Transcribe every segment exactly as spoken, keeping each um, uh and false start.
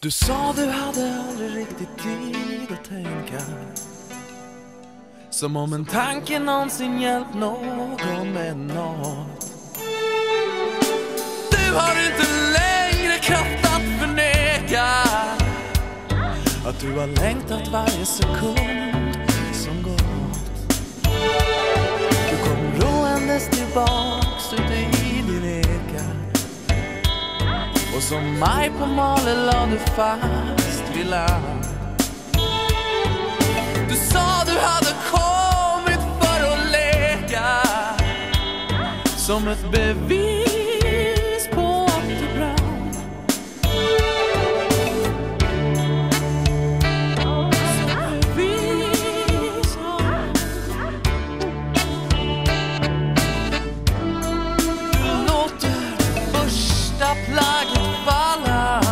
Du sa du hade aldrig riktigt tid att tänka, som om en tanke någonsin hjälpt någon med något. Du har inte längre kraft att förneka att du har längtat varje sekund som gått. Du kom roendes tillbaks ut i din eka, och som maj på Male la du fast vid land. Du sa du hade kommit för att leka, som ett bevis på att du brann. Som bevis. Du låter första plagget falla,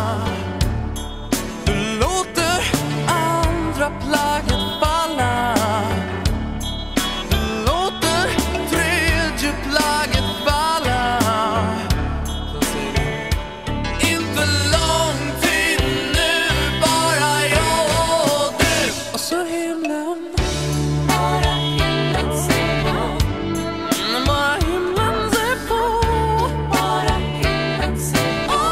du låter andra plagget falla, du låter tredje plagget falla. Så säger du, inte lång tid nu, bara jag och du. Och så himlen, bara himlen ser på, bara himlen ser på, bara himlen ser på,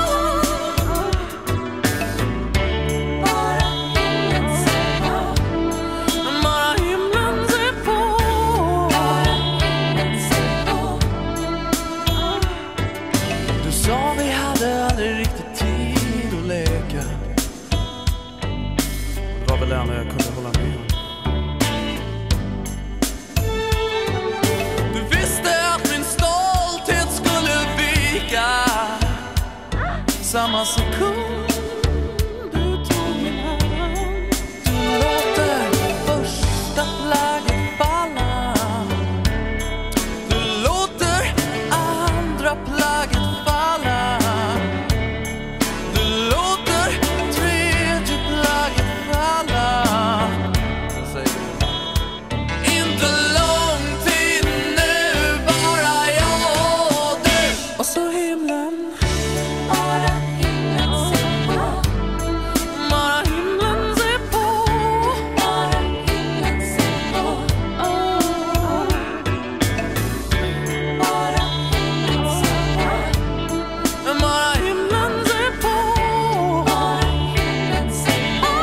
bara himlen ser på, bara himlen ser på, bara himlen ser på. Du sa vi hade aldrig riktigt tid att leka. Det var väl det enda jag kunde hålla med om. Du visste att min stolthet skulle vika samma sekund du tog min hand. Du låter första plagget falla, du låter andra plagget falla, du låter tredje plagget falla. Så säger du, inte lång tid nu, bara jag och du. Och så himlen, bara himlen ser på, bara himlen ser på, bara himlen ser på, bara himlen ser på, bara himlen ser på, bara himlen ser på.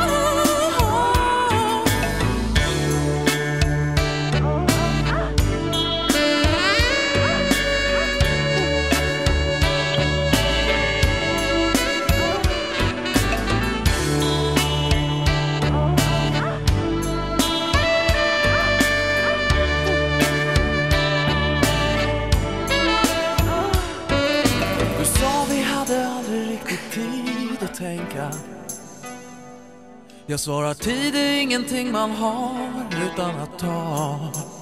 Du sa vi hade aldrig riktigt tid att tänka. Jag svarar, tid är ingenting man har utan att ta.